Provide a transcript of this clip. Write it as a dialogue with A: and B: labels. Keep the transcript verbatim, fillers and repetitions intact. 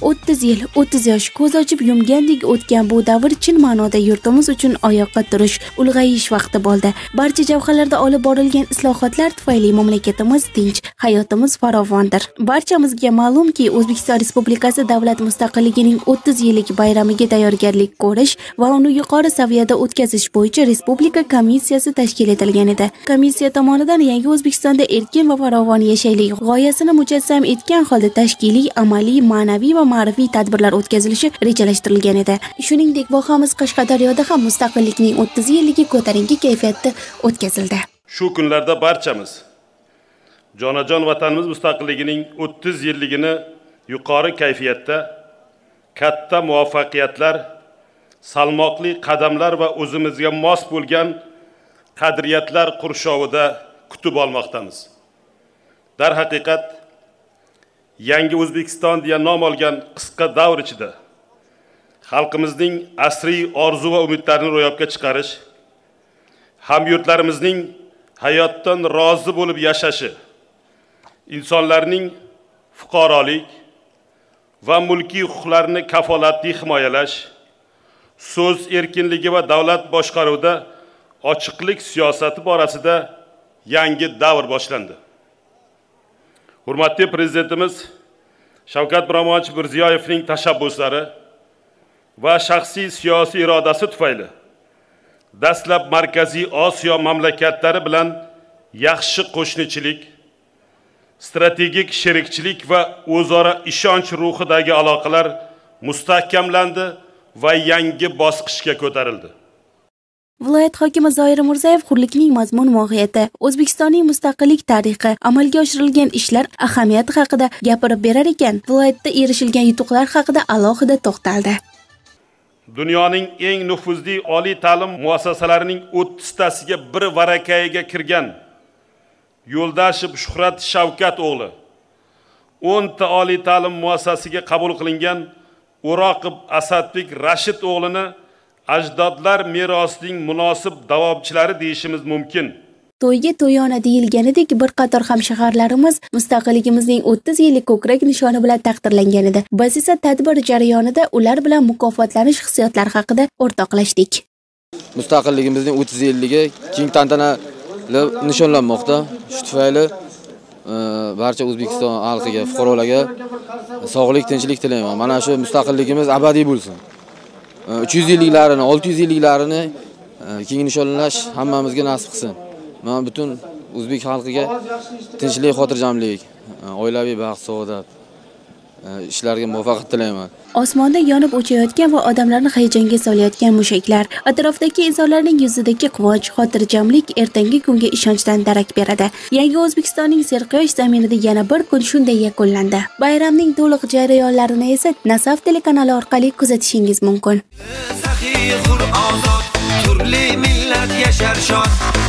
A: o'ttiz yil, o'ttiz yosh ko'z ochib yumgandek o'tgan bu davr chin ma'noda yurtimiz uchun oyoqqa turish, ulg'ayish vaqti bo'ldi. Barcha jabhalarda olib borilgan islohotlar tufayli mamlakatimiz tinch, hayotimiz farovondir. Barchamizga ma'lumki, O'zbekiston Respublikasi davlat mustaqilligining o'ttiz yillik bayramiga tayyorgarlik ko'rish va uni yuqori saviyada o'tkazish bo'yicha respublika komissiyasi tashkil etilgan edi. Komissiya tomonidan yangi O'zbekistonda erkin va farovon yashaylik g'oyasini mujassam etgan holda tashkiliy, amaliy, ma'naviy va ma'rifiy tadbirlar o'tkazilishi rejalashtirilgan edi. Shuningdek, vohamiz Qashqadaryoda ham mustaqillikning o'ttiz yilligi ko'tarinki kayfiyatda o'tkazildi.
B: Shu kunlarda barchamiz jonajon vatanimiz mustaqilligining o'ttiz yilligini yuqori kayfiyatda, katta muvaffaqiyatlar, salmoqli qadamlar va o'zimizga mos bo'lgan qadriyatlar qurshovida kutib olmoqdamiz. Dar haqiqat, yangi O'zbekiston deya nom olgan qisqa davr ichida xalqimizning asriy orzu va umidlarini ro'yobga chiqarish, hamyurtlarimizning hayotdan rozi bo'lib yashashi, insonlarning fuqarolik va mulkiy huquqlarini kafolatli himoyalash, so'z erkinligi va davlat boshqaruvida ochiqlik siyosati borasida yangi davr boshlandi. Hurmatli Prezidentimiz Shavkat Mirziyoyevning tashabbuslari va shaxsiy siyosiy irodasi tufayli dastlab Markaziy Osiyo mamlakatlari bilan yaxshi qo'shnichilik, strategik sherikchilik va o'zaro ishonch ruhidagi aloqalar mustahkamlandi va yangi bosqichga ko'tarildi.
A: Viloyat hokimi Zoir Mirzayev hurlikning mazmun mohiyati, O'zbekistonning mustaqillik tarixi, amalga oshirilgan ishlar ahamiyati haqida gapirib berar ekan, viloyatda erishilgan yutuqlar haqida alohida to'xtaldi.
B: Dunyoning eng nufuzli oliy ta'lim muassasalarining o'ttiztasiga bir varakayiga kirgan Yo'ldashev Shuhrat Shavkat o'g'li, o'nta oliy ta'lim muassasasiga qabul qilingan O'roqov Asadbek Rashid o'g'lini ajdodlar merosining munosib davomchilari deyishimiz mumkin.
A: To'yga to'yona deyilganidek bir qator hamshaharlarimiz mustaqilligimizning o'ttiz yillik ko'krak nishoni bilan taqdirlangan edi. Biz esa tadbir jarayonida ular bilan mukofotlanish hissiyotlari haqida o'rtoqlashdik.
C: Mustaqilligimizning o'ttiz yilligi keng tantanali nishonlanmoqda. Shu tufayli barcha O'zbekiston xalqiga, fuqarolarga sog'lik, tinchlik tilayman. Mana shu mustaqilligimiz abadiy bo'lsin. uch yuz yilliklarini, olti yuz yilliklarini keng nishonlash hammamizga nasib qilsin. Men butun o'zbek xalqiga tinchlik, xotirjamlik, oilaviy baxt, saodat, ishlarga muvaffaqiyat tilayman.
A: Osmonda yonib o'chayotgan va odamlarni hayajonga solayotgan mushaklar, atrofdagi insonlarning yuzidagi quvonch, xotirjamlik ertangi kunga ishonchdan darak beradi. Yangi O'zbekistonning serquyosh zaminida yana bir kun shunday yakunlandi. Bayramning to'liq jarayonlarini esa NASAF telekanali orqali kuzatishingiz mumkin.
D: Turli millat yashar shod.